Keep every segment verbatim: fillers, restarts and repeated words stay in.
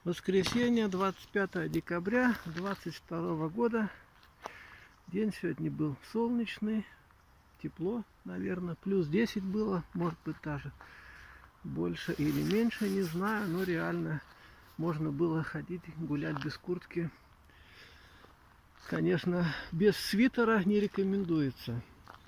Воскресенье, двадцать пятое декабря двадцать второго года. День сегодня был солнечный, тепло, наверное, плюс десять было, может быть даже больше или меньше, не знаю, но реально можно было ходить, гулять без куртки. Конечно, без свитера не рекомендуется.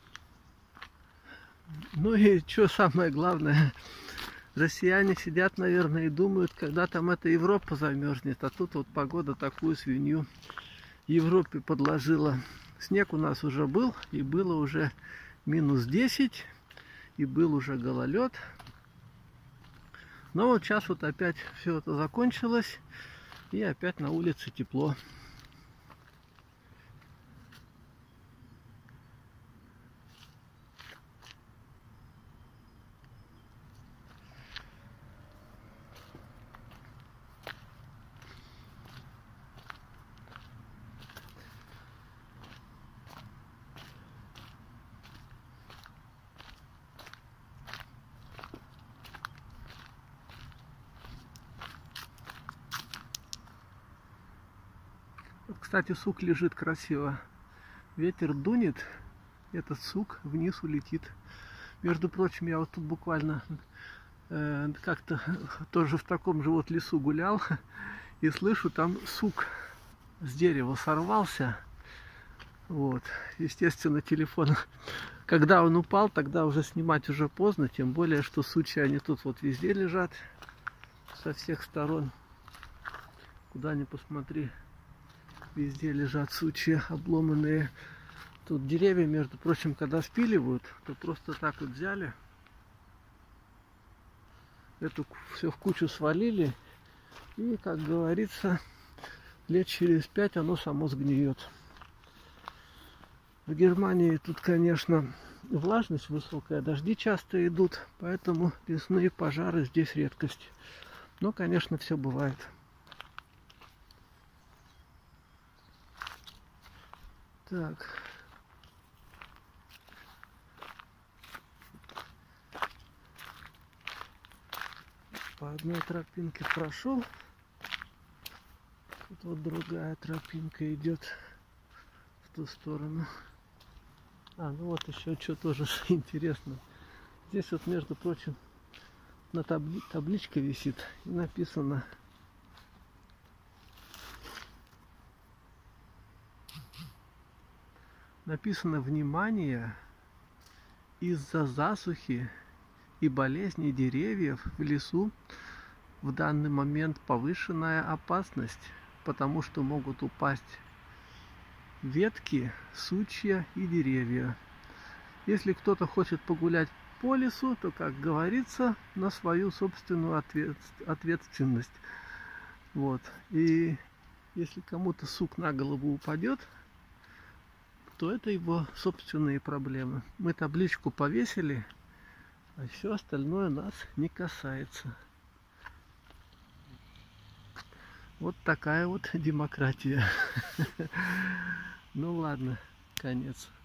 Ну и что самое главное, россияне сидят, наверное, и думают, когда там эта Европа замерзнет, а тут вот погода такую свинью Европе подложила. Снег у нас уже был, и было уже минус десять, и был уже гололед. Но вот сейчас вот опять все это закончилось, и опять на улице тепло. Кстати, сук лежит красиво. Ветер дунет, этот сук вниз улетит. Между прочим, я вот тут буквально э, как-то тоже в таком же вот лесу гулял и слышу, там сук с дерева сорвался. Вот, естественно, телефон, когда он упал, тогда уже снимать уже поздно, тем более, что сучья они тут вот везде лежат со всех сторон. Куда ни посмотри, везде лежат сучья обломанные. Тут деревья, между прочим, когда спиливают, то просто так вот взяли, эту все в кучу свалили, и, как говорится, лет через пять оно само сгниет. В Германии тут, конечно, влажность высокая, дожди часто идут, поэтому лесные пожары здесь редкость. Но, конечно, все бывает. Так. По одной тропинке прошел. Тут вот другая тропинка идет в ту сторону. А, ну вот еще что тоже интересно. Здесь вот, между прочим, на табли табличка висит и написано: написано «Внимание! Из-за засухи и болезни деревьев в лесу в данный момент повышенная опасность, потому что могут упасть ветки, сучья и деревья. Если кто-то хочет погулять по лесу, то, как говорится, на свою собственную ответ... ответственность. Вот. И если кому-то сук на голову упадет, то это его собственные проблемы. Мы табличку повесили, а все остальное нас не касается. Вот такая вот демократия. Ну ладно, конец.